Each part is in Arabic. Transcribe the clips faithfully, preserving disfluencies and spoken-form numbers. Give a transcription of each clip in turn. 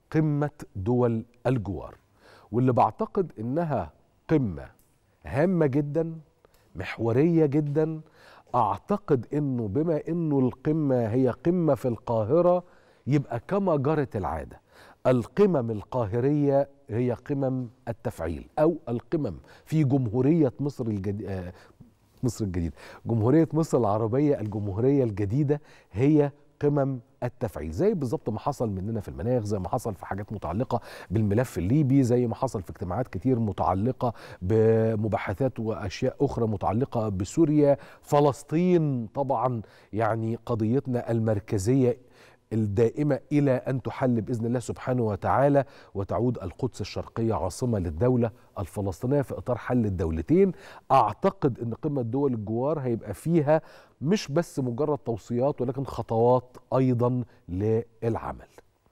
قمة دول الجوار، واللي بعتقد إنها قمة هامة جدا، محورية جدا. أعتقد إنه بما إنه القمة هي قمة في القاهرة، يبقى كما جرت العادة القمم القاهرية هي قمم التفعيل، أو القمم في جمهورية مصر الجديدة، مصر الجديدة جمهورية مصر العربية الجمهورية الجديدة هي قمم التفعيل. زي بالظبط ما حصل مننا في المناخ، زي ما حصل في حاجات متعلقة بالملف الليبي، زي ما حصل في اجتماعات كتير متعلقة بمباحثات وأشياء أخرى متعلقة بسوريا، فلسطين طبعا، يعني قضيتنا المركزية الدائمة إلى أن تحل بإذن الله سبحانه وتعالى، وتعود القدس الشرقية عاصمة للدولة الفلسطينية في إطار حل الدولتين. أعتقد أن قمة دول الجوار هيبقى فيها مش بس مجرد توصيات، ولكن خطوات أيضا للعمل.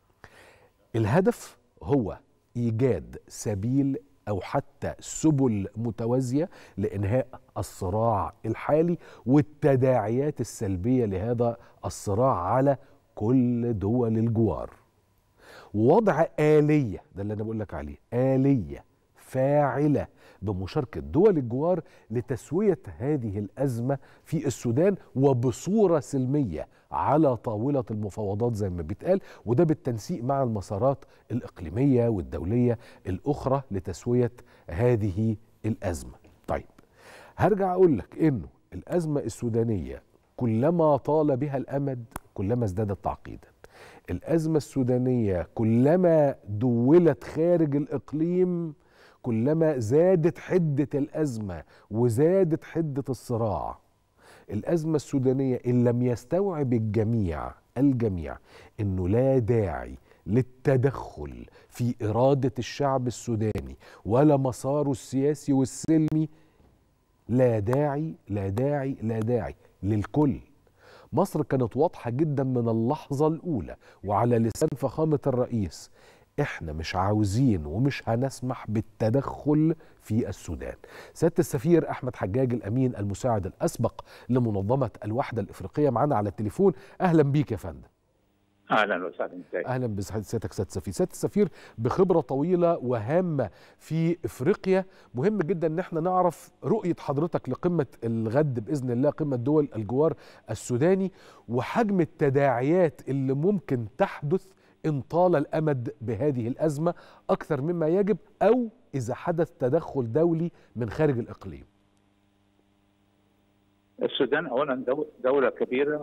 الهدف هو إيجاد سبيل أو حتى سبل متوازية لإنهاء الصراع الحالي والتداعيات السلبية لهذا الصراع على كل دول الجوار، ووضع آلية، ده اللي أنا بقول لك عليه، آلية فاعلة بمشاركة دول الجوار لتسوية هذه الأزمة في السودان وبصورة سلمية على طاولة المفاوضات زي ما بيتقال، وده بالتنسيق مع المسارات الإقليمية والدولية الأخرى لتسوية هذه الأزمة. طيب، هرجع أقول لك إنه الأزمة السودانية كلما طال بها الأمد كلما ازدادت تعقيدا. الأزمة السودانية كلما دولت خارج الإقليم كلما زادت حدة الأزمة وزادت حدة الصراع. الأزمة السودانية إن لم يستوعب الجميع الجميع إنه لا داعي للتدخل في إرادة الشعب السوداني ولا مساره السياسي والسلمي، لا داعي لا داعي لا داعي للكل. مصر كانت واضحة جدا من اللحظة الأولى وعلى لسان فخامة الرئيس، احنا مش عاوزين ومش هنسمح بالتدخل في السودان. سيادة السفير أحمد حجاج الأمين المساعد الأسبق لمنظمة الوحدة الإفريقية معنا على التليفون. أهلا بيك يا فندم. اهلا وسهلا. اهلا بسيادتك سياده السفير. سياده السفير بخبره طويله وهامه في افريقيا، مهم جدا ان احنا نعرف رؤيه حضرتك لقمه الغد باذن الله، قمه دول الجوار السوداني، وحجم التداعيات اللي ممكن تحدث ان طال الامد بهذه الازمه اكثر مما يجب، او اذا حدث تدخل دولي من خارج الاقليم. السودان اولا دوله كبيره.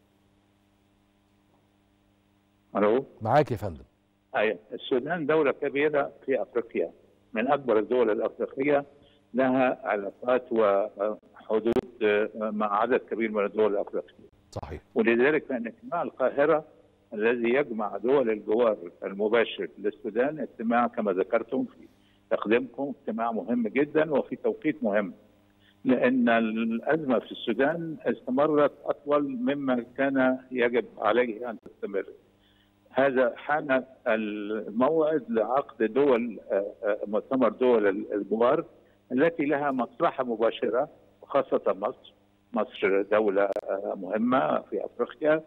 الو معاك يا فندم. ايوه، السودان دوله كبيره في افريقيا، من اكبر الدول الافريقيه، لها علاقات وحدود مع عدد كبير من الدول الافريقيه. صحيح. ولذلك فان اجتماع القاهره الذي يجمع دول الجوار المباشر للسودان اجتماع كما ذكرتم في تقديمكم، اجتماع مهم جدا وفي توقيت مهم، لأن الأزمة في السودان استمرت أطول مما كان يجب عليه أن تستمر. هذا حان الموعد لعقد دول مؤتمر دول الجوار التي لها مصلحة مباشرة، وخاصة مصر. مصر دولة مهمة في أفريقيا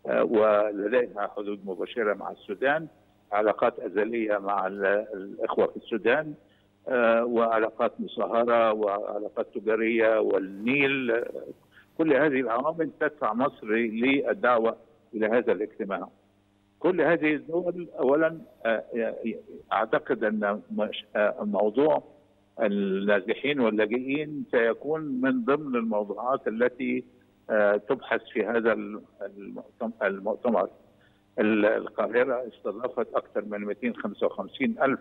ولديها حدود مباشرة مع السودان، علاقات أزلية مع الإخوة في السودان، وعلاقات مصاهرة وعلاقات تجارية والنيل. كل هذه العوامل تدفع مصر للدعوة إلى هذا الاجتماع. كل هذه الدول أولا أعتقد أن موضوع النازحين واللاجئين سيكون من ضمن الموضوعات التي تبحث في هذا المؤتمر. القاهرة استضافت أكثر من مئتين وخمسة وخمسين ألف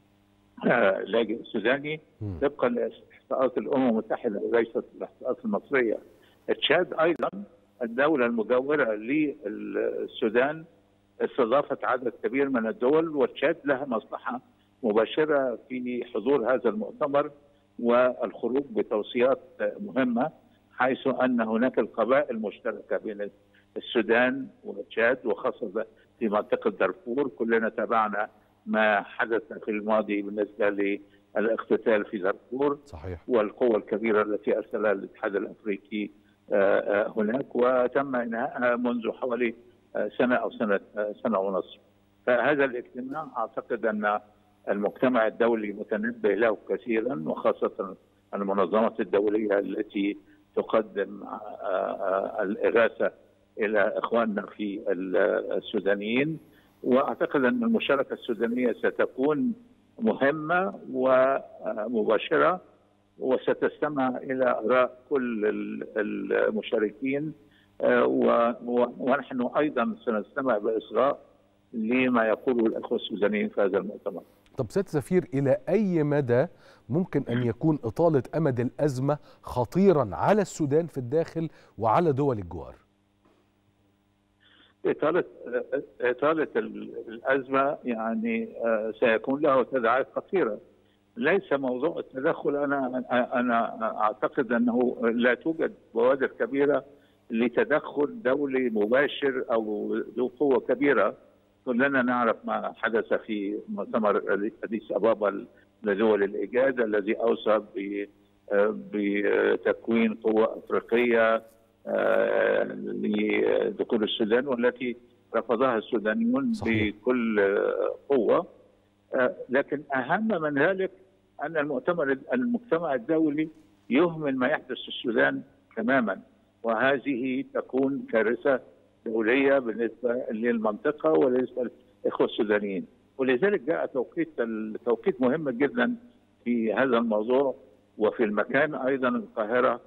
لاجئ سوداني طبقا لاحصاءات الامم المتحده وليست الاحصاءات المصريه. تشاد ايضا الدوله المجاوره للسودان استضافت عدد كبير من الدول، وتشاد لها مصلحه مباشره في حضور هذا المؤتمر والخروج بتوصيات مهمه، حيث ان هناك القبائل مشتركه بين السودان وتشاد، وخاصه في منطقه دارفور. كلنا تابعنا ما حدث في الماضي بالنسبه للاقتتال في دارفور. صحيح. والقوة الكبيرة التي أرسلها الاتحاد الأفريقي هناك، وتم إنهائها منذ حوالي سنة أو سنة سنة ونصف. فهذا الاجتماع أعتقد أن المجتمع الدولي متنبه له كثيرا، وخاصة المنظمات الدولية التي تقدم الإغاثة إلى إخواننا في السودانيين. وأعتقد أن المشاركة السودانية ستكون مهمة ومباشرة، وستستمع إلى آراء كل المشاركين، ونحن أيضا سنستمع بإصغاء لما يقوله الأخوة السودانيين في هذا المؤتمر. طب سيادة السفير، إلى أي مدى ممكن أن يكون إطالة أمد الأزمة خطيرا على السودان في الداخل وعلى دول الجوار؟ إطالة إطالة الأزمة يعني سيكون له تداعيات خطيرة. ليس موضوع التدخل، أنا أنا أعتقد أنه لا توجد بوادر كبيرة لتدخل دولي مباشر أو ذو قوة كبيرة. كلنا نعرف ما حدث في مؤتمر أديس أبابا لدول الإيجاد الذي أوصى بتكوين قوة أفريقية لدخول السودان، والتي رفضها السودانيون صحيح. بكل قوة. لكن أهم من ذلك أن المؤتمر المجتمع الدولي يهمل ما يحدث في السودان تماما، وهذه تكون كارثة دولية بالنسبة للمنطقة وبالنسبة للإخوة السودانيين. ولذلك جاء توقيت توقيت مهم جدا في هذا الموضوع، وفي المكان أيضا القاهرة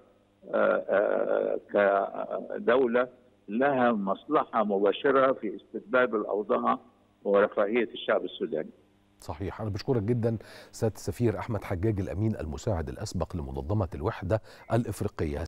كدولة لها مصلحة مباشرة في استتباب الأوضاع ورفاهية الشعب السوداني. صحيح. أنا بشكرك جدا سيادة السفير أحمد حجاج الأمين المساعد الأسبق لمنظمة الوحدة الإفريقية.